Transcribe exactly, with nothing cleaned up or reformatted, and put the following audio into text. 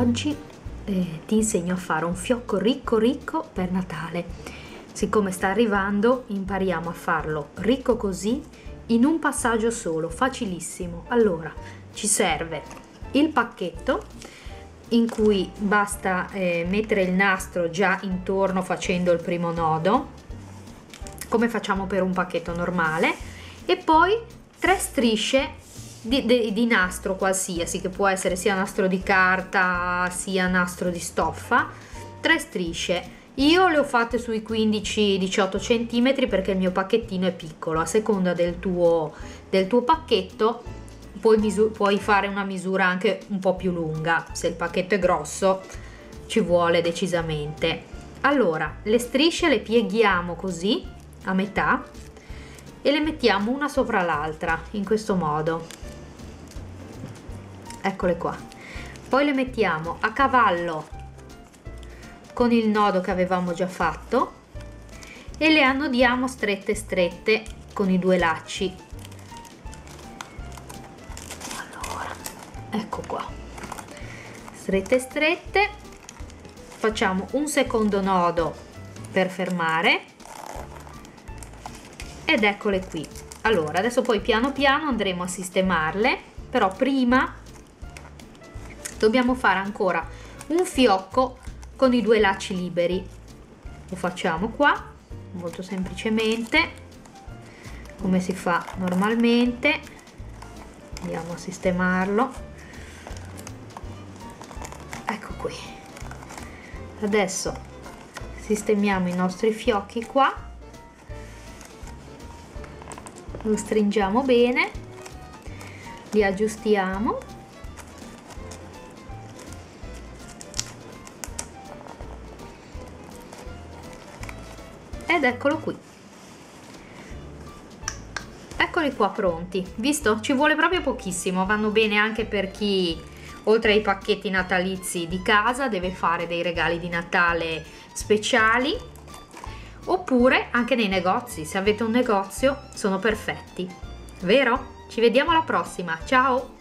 Oggi eh, ti insegno a fare un fiocco ricco ricco per Natale. Siccome sta arrivando, impariamo a farlo ricco così in un passaggio solo, facilissimo. Allora, ci serve il pacchetto in cui basta eh, mettere il nastro già intorno facendo il primo nodo, come facciamo per un pacchetto normale, e poi tre strisce Di, di, di nastro qualsiasi, che può essere sia nastro di carta sia nastro di stoffa, tre strisce. Io le ho fatte sui quindici diciotto centimetri perché il mio pacchettino è piccolo. A seconda del tuo, del tuo pacchetto puoi, misu- puoi fare una misura anche un po' più lunga. Se il pacchetto è grosso ci vuole decisamente. Allora, le strisce le pieghiamo così a metà e le mettiamo una sopra l'altra in questo modo. Eccole qua. Poi le mettiamo a cavallo con il nodo che avevamo già fatto e le annodiamo strette strette con i due lacci. Allora, ecco qua, strette strette. Facciamo un secondo nodo per fermare ed eccole qui. Allora, adesso poi piano piano andremo a sistemarle, però prima dobbiamo fare ancora un fiocco con i due lacci liberi. Lo facciamo qua molto semplicemente come si fa normalmente. Andiamo a sistemarlo. Ecco qui. Adesso sistemiamo i nostri fiocchi qua, lo stringiamo bene, li aggiustiamo ed eccolo qui. Eccoli qua pronti. Visto? Ci vuole proprio pochissimo. Vanno bene anche per chi, oltre ai pacchetti natalizi di casa, deve fare dei regali di Natale speciali, oppure anche nei negozi. Se avete un negozio sono perfetti, vero? Ci vediamo alla prossima, ciao!